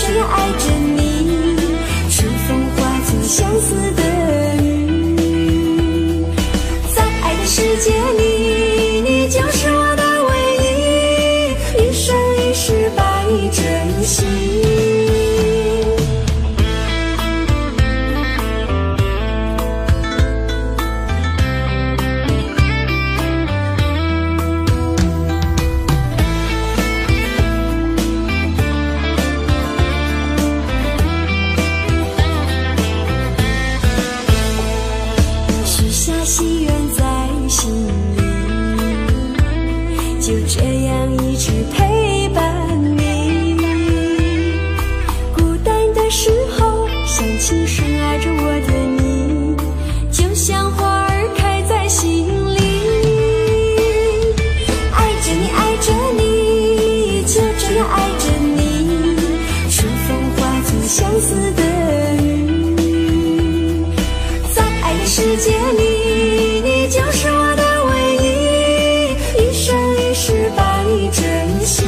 这样爱着你，春风化作相思的雨。在爱的世界里，你就是我的唯一，一生一世把你珍惜。心愿在心里，就这样一直陪伴你。孤单的时候，想起深爱着我的你，就像花儿开在心里。爱着你，爱着你，就这样爱着你，春风化作相思的雨。在爱的世界里，就是我的唯一，一生一世把你珍惜。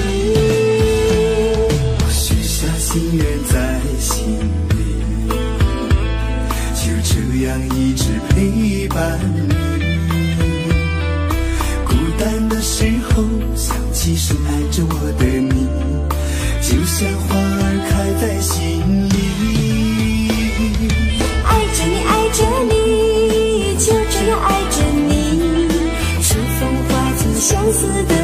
我许下心愿在心里，就这样一直陪伴你。孤单的时候，想起深爱着我的你，就像花儿开在心里。 爱着你，爱着你，就这样爱着你，春风化作相思的